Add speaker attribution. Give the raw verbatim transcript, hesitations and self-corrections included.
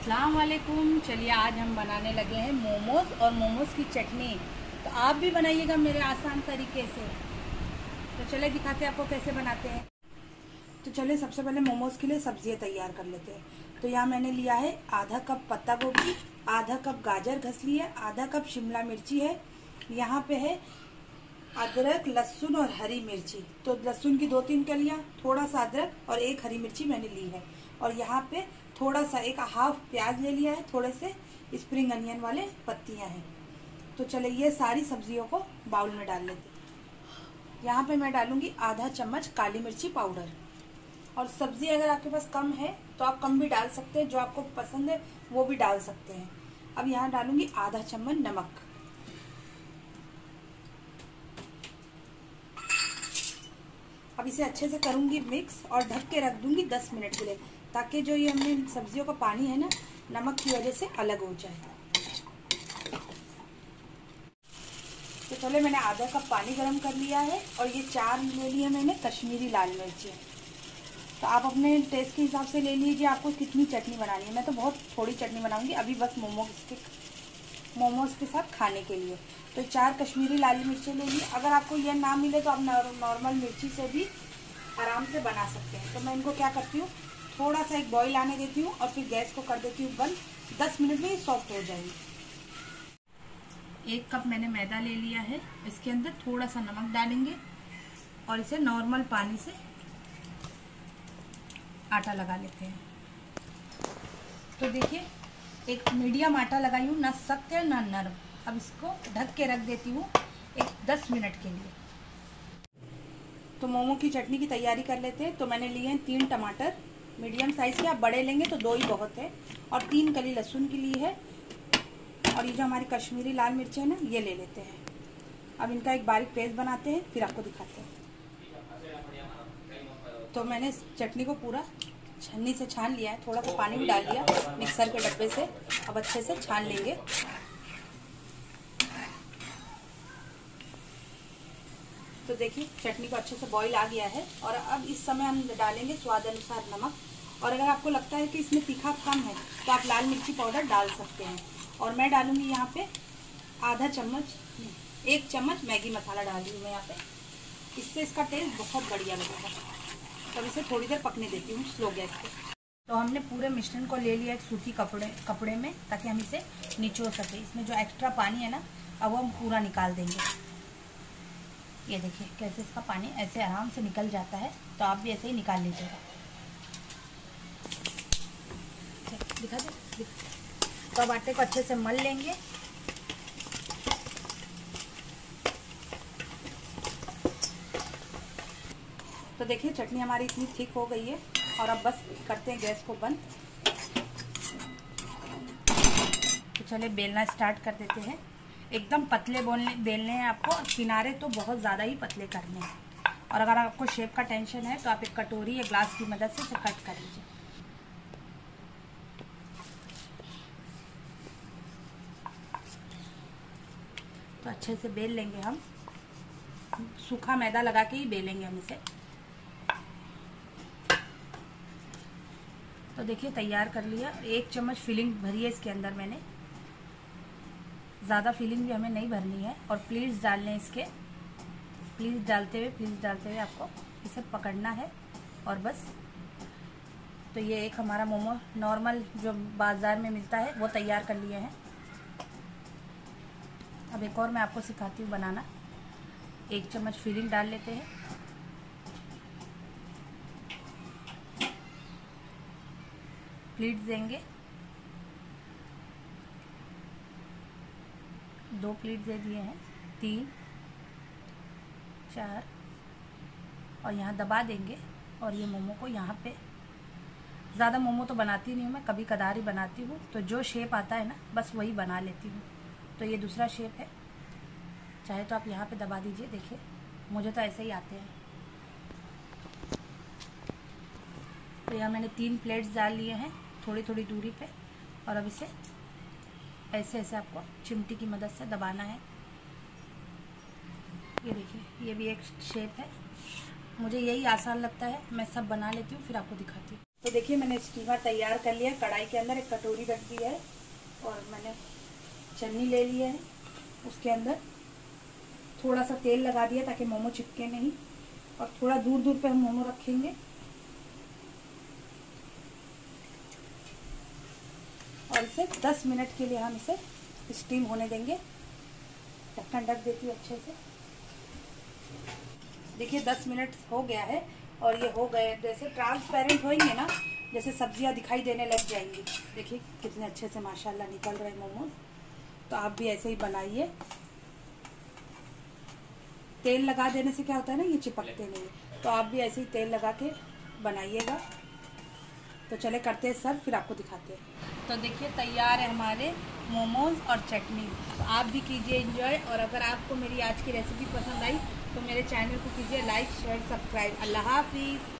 Speaker 1: अस्सलाम वालेकुम। चलिए आज हम बनाने लगे हैं मोमोज और मोमोज की चटनी। तो आप भी बनाइएगा मेरे आसान तरीके से। तो चलिए दिखाते हैं आपको कैसे बनाते हैं। तो चलिए सबसे पहले मोमोज के लिए सब्जियां तैयार कर लेते हैं। तो यहाँ मैंने लिया है आधा कप पत्ता गोभी, आधा कप गाजर घस ली है, आधा कप शिमला मिर्ची है, यहाँ पे है अदरक, लहसुन और हरी मिर्ची। तो लहसुन की दो तीन कलियां, थोड़ा सा अदरक और एक हरी मिर्ची मैंने ली है। और यहाँ पे थोड़ा सा एक हाफ प्याज ले लिया है, थोड़े से स्प्रिंग अनियन वाले पत्तियां हैं। तो चलिए ये सारी सब्जियों को बाउल में डाल लेते हैं। यहाँ पे मैं डालूंगी आधा चम्मच काली मिर्ची पाउडर। और सब्जी अगर आपके पास कम है तो आप कम भी डाल सकते हैं, जो आपको पसंद है वो भी डाल सकते हैं। अब यहाँ डालूंगी आधा चम्मच नमक। अब इसे अच्छे से करूंगी मिक्स और ढक के रख दूंगी दस मिनट के लिए, ताकि जो ये हमने सब्जियों का पानी है ना, नमक की वजह से अलग हो जाए। तो चले मैंने आधा कप पानी गर्म कर लिया है और ये चार ले लिए मैंने कश्मीरी लाल मिर्ची। तो आप अपने टेस्ट के हिसाब से ले लीजिए आपको कितनी चटनी बनानी है। मैं तो बहुत थोड़ी चटनी बनाऊंगी अभी, बस मोमोज के मोमोज के साथ खाने के लिए। तो चार कश्मीरी लाल मिर्ची ले ली। अगर आपको यह ना मिले तो आप नॉर्मल मिर्ची से भी आराम से बना सकते हैं। तो मैं इनको क्या करती हूँ, थोड़ा सा एक बॉईल आने देती हूँ और फिर गैस को कर देती हूँ बंद। दस मिनट में ये सॉफ्ट हो जाएगी। एक कप मैंने मैदा ले लिया है, इसके अंदर थोड़ा सा नमक डालेंगे और इसे नॉर्मल पानी से आटा लगा लेते हैं। तो देखिए एक मीडियम आटा लगाई हूँ, ना सख्त है ना नरम। अब इसको ढक के रख देती हूँ एक दस मिनट के लिए। तो मोमो की चटनी की तैयारी कर लेते हैं। तो मैंने लिए हैं तीन टमाटर मीडियम साइज के, आप बड़े लेंगे तो दो ही बहुत है, और तीन कली लहसुन की ली है। और ये जो हमारी कश्मीरी लाल मिर्च है ना, ये ले लेते हैं। अब इनका एक बारीक पेस्ट बनाते हैं, फिर आपको दिखाते हैं। तो मैंने इस चटनी को पूरा छन्नी से छान लिया है, थोड़ा सा पानी भी डाल दिया मिक्सर के डब्बे से। अब अच्छे से छान लेंगे। तो देखिए चटनी को अच्छे से बॉईल आ गया है। और अब इस समय हम डालेंगे स्वाद अनुसार नमक। और अगर आपको लगता है कि इसमें तीखा कम है तो आप लाल मिर्ची पाउडर डाल सकते हैं। और मैं डालूंगी यहाँ पे आधा चम्मच, एक चम्मच मैगी मसाला डाल रही हूँ मैं यहाँ पे। इससे इसका टेस्ट बहुत बढ़िया लगेगा। तब इसे थोड़ी देर पकने देती हूँ स्लो गैस पे। तो हमने पूरे मिश्रण को ले लिया एक सूती कपड़े कपड़े में, ताकि हम इसे निचोड़ सके। इसमें जो एक्स्ट्रा पानी है ना, अब हम पूरा निकाल देंगे। ये देखिए कैसे इसका पानी ऐसे आराम से निकल जाता है। तो आप भी ऐसे ही निकाल लीजिएगा। दिखा दे। तो अब आटे को अच्छे से मल लेंगे। तो देखिए चटनी हमारी इतनी थिक हो गई है। और अब बस करते हैं गैस को बंद। तो चलिए बेलना स्टार्ट कर देते हैं। एकदम पतले बोलने बेलने हैं आपको, किनारे तो बहुत ज़्यादा ही पतले करने हैं। और अगर आपको शेप का टेंशन है तो आप एक कटोरी या ग्लास की मदद से इसे कट कर लीजिए। तो अच्छे से बेल लेंगे हम, सूखा मैदा लगा के ही बेलेंगे हम इसे। तो देखिए तैयार कर लिया। एक चम्मच फिलिंग भरी है इसके अंदर मैंने, ज़्यादा फिलिंग भी हमें नहीं भरनी है। और प्लीज़ डाल लें इसके, प्लीज़ डालते हुए प्लीज़ डालते हुए आपको इसे पकड़ना है और बस। तो ये एक हमारा मोमो नॉर्मल जो बाज़ार में मिलता है वो तैयार कर लिए हैं। अब एक और मैं आपको सिखाती हूँ बनाना। एक चम्मच फिलिंग डाल लेते हैं, प्लीट्स देंगे, दो प्लेट दे दिए हैं, तीन चार, और यहाँ दबा देंगे। और ये मोमो को यहाँ पे, ज़्यादा मोमो तो बनाती नहीं हूँ मैं, कभी कदार ही बनाती हूँ। तो जो शेप आता है ना बस वही बना लेती हूँ। तो ये दूसरा शेप है, चाहे तो आप यहाँ पे दबा दीजिए। देखिए मुझे तो ऐसे ही आते हैं। तो यहाँ मैंने तीन प्लेट्स डाल लिए हैं थोड़ी थोड़ी दूरी पे। और अब इसे ऐसे ऐसे आपको चिमटी की मदद से दबाना है। ये देखिए ये भी एक शेप है। मुझे यही आसान लगता है, मैं सब बना लेती हूँ फिर आपको दिखाती हूँ। तो देखिए मैंने स्टीमर तैयार कर लिया। कढ़ाई के अंदर एक कटोरी रख दी है और मैंने चन्नी ले ली है। उसके अंदर थोड़ा सा तेल लगा दिया ताकि मोमो चिपके नहीं, और थोड़ा दूर दूर पे हम मोमो रखेंगे। और इसे दस मिनट के लिए हम इसे स्टीम होने देंगे। ढक्कन ढक देती हूँ अच्छे से। देखिए दस मिनट हो गया है और ये हो गए, जैसे ट्रांसपेरेंट होंगे ना, जैसे सब्जियां दिखाई देने लग जाएंगी। देखिए कितने अच्छे से माशाल्लाह निकल रहे हैं मोमोज। तो आप भी ऐसे ही बनाइए। तेल लगा देने से क्या होता है ना, ये चिपकते नहीं, तो आप भी ऐसे ही तेल लगा के बनाइएगा। तो चले करते हैं सर्व, फिर आपको दिखाते हैं। तो देखिए तैयार है हमारे मोमोज और चटनी। तो आप भी कीजिए एंजॉय। और अगर आपको मेरी आज की रेसिपी पसंद आई तो मेरे चैनल को कीजिए लाइक शेयर सब्सक्राइब। अल्लाह हाफिज़।